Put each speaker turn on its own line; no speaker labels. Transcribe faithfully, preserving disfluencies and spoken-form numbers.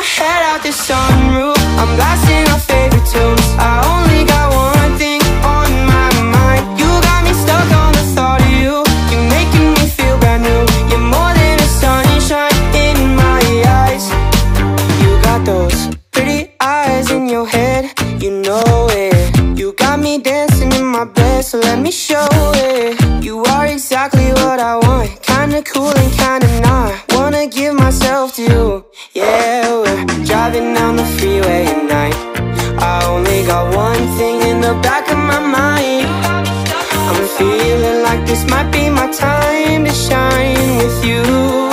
my head out the sunroof, I'm blasting our favorite tunes. I only got one thing on my mind. You got me stuck on the thought of you. You're making me feel brand new. You're more than a sunshine in my eyes. You got those pretty eyes in your head, you know it. You got me dancing in my bed, so let me show it. You are exactly what I want, kinda cool and kinda not. Wanna give myself to you. Yeah, we're driving down the freeway at night. I only got one thing in the back of my mind. I'm feeling like this might be my time to shine with you.